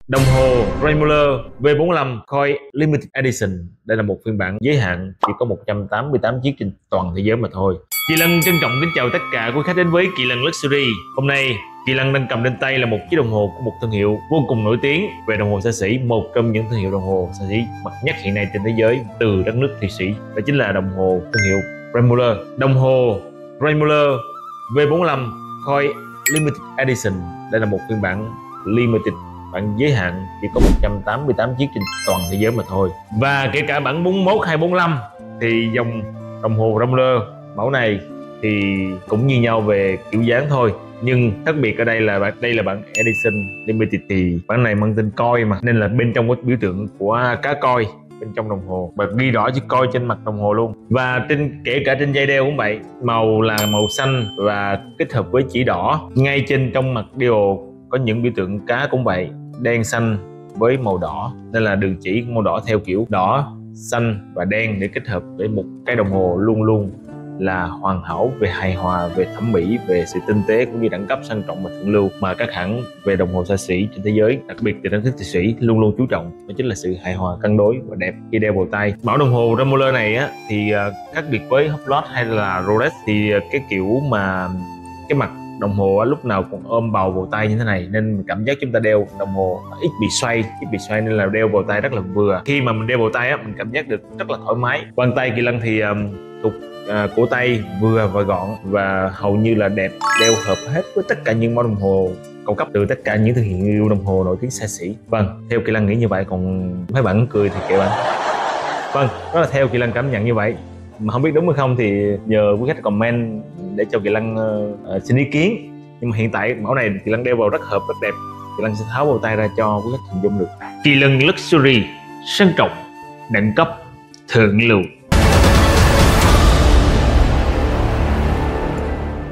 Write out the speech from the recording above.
Đồng hồ Raymuller V45 Coil Limited Edition. Đây là một phiên bản giới hạn, chỉ có 188 chiếc trên toàn thế giới mà thôi. Kỳ Lân trân trọng kính chào tất cả quý khách đến với Kỳ Lân Luxury. Hôm nay Kỳ Lân đang cầm trên tay là một chiếc đồng hồ của một thương hiệu vô cùng nổi tiếng về đồng hồ xa xỉ, một trong những thương hiệu đồng hồ xa xỉ bậc nhất hiện nay trên thế giới từ đất nước Thụy Sĩ. Đó chính là đồng hồ thương hiệu Raymuller. Đồng hồ Raymuller V45 Coil Limited Edition. Đây là một phiên bản limited, bản giới hạn, chỉ có 188 chiếc trên toàn thế giới mà thôi. Và kể cả bản 41 hay 45 thì dòng đồng hồ Raymuller mẫu này thì cũng như nhau về kiểu dáng thôi, nhưng khác biệt ở đây là bản Edition Limited, thì bản này mang tên Coil mà, nên là bên trong có biểu tượng của cá coi bên trong đồng hồ và ghi rõ chữ Coil trên mặt đồng hồ luôn. Và kể cả trên dây đeo cũng vậy, màu là màu xanh và kết hợp với chỉ đỏ. Ngay trên trong mặt dial có những biểu tượng cá cũng vậy, đen xanh với màu đỏ, nên là đường chỉ màu đỏ theo kiểu đỏ, xanh và đen để kết hợp để một cái đồng hồ luôn luôn là hoàn hảo về hài hòa, về thẩm mỹ, về sự tinh tế cũng như đẳng cấp sang trọng và thượng lưu mà các hãng về đồng hồ xa xỉ trên thế giới, đặc biệt từ đất nước Thụy Sĩ, luôn luôn chú trọng. Đó chính là sự hài hòa, cân đối và đẹp khi đeo vào tay. Mẫu đồng hồ Raymuller này á, thì khác biệt với Hublot hay là Rolex, thì cái kiểu mà cái mặt đồng hồ lúc nào cũng ôm bầu vào tay như thế này, nên cảm giác chúng ta đeo đồng hồ ít bị xoay nên là đeo vào tay rất là vừa. Khi mà mình đeo vào tay á, mình cảm giác được rất là thoải mái. Quanh tay Kỳ Lân thì thuộc cổ tay vừa và gọn và hầu như là đẹp, đeo hợp hết với tất cả những mẫu đồng hồ cao cấp từ tất cả những thương hiệu đồng hồ nổi tiếng xa xỉ. Vâng, theo Kỳ Lân nghĩ như vậy, còn mấy bạn cười thì kệ bạn. Vâng, đó là theo Kỳ Lân cảm nhận như vậy, mà không biết đúng hay không thì nhờ quý khách comment để cho Kỳ Lân xin ý kiến. Nhưng mà hiện tại mẫu này Kỳ Lân đeo vào rất hợp, rất đẹp. Kỳ Lân sẽ tháo bao tay ra cho quý khách hình dung được. Kỳ Lân Luxury, sang trọng, đẳng cấp, thượng lưu.